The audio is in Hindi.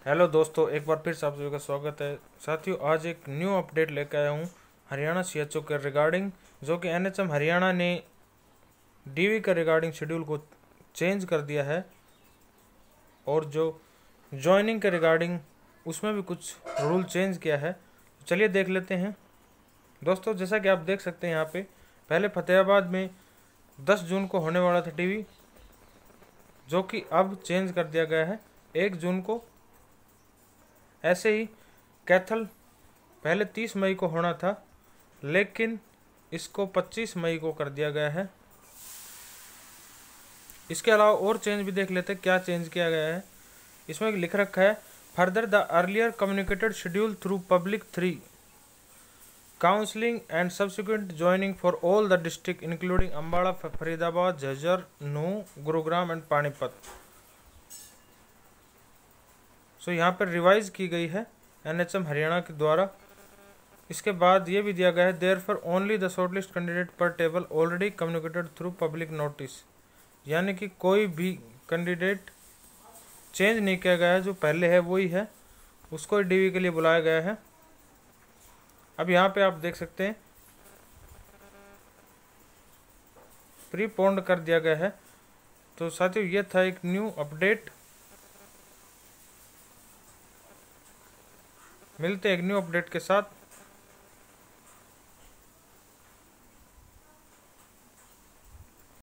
हेलो दोस्तों, एक बार फिर से आप सभी का स्वागत है। साथियों, आज एक न्यू अपडेट लेकर आया हूँ हरियाणा सीएचओ के रिगार्डिंग, जो कि एनएचएम हरियाणा ने डीवी का रिगार्डिंग शेड्यूल को चेंज कर दिया है और जो ज्वाइनिंग के रिगार्डिंग उसमें भी कुछ रूल चेंज किया है। चलिए देख लेते हैं दोस्तों। जैसा कि आप देख सकते हैं यहाँ पे, पहले फतेहाबाद में 10 जून को होने वाला था डीवी, जो कि अब चेंज कर दिया गया है 1 जून को। ऐसे ही कैथल पहले 30 मई को होना था, लेकिन इसको 25 मई को कर दिया गया है। इसके अलावा और चेंज भी देख लेते हैं क्या चेंज किया गया है। इसमें लिख रखा है, further the earlier communicated schedule through public 3 counselling and subsequent joining for all the district including Ambala, Faridabad, Jhajjar, Nuh, Gurugram and Panipat. So यहाँ पर रिवाइज की गई है एनएचएम हरियाणा के द्वारा। इसके बाद ये भी दिया गया है, there for only the shortlist candidate per table already communicated through public notice. यानी कि कोई भी कैंडिडेट चेंज नहीं किया गया है, जो पहले है वही है, उसको डीवी के लिए बुलाया गया है। अब यहाँ पे आप देख सकते हैं प्रीपोन्ड कर दिया गया है। तो साथियों, ये था एक न्यू अपडेट। मिलते हैं एक न्यू अपडेट के साथ।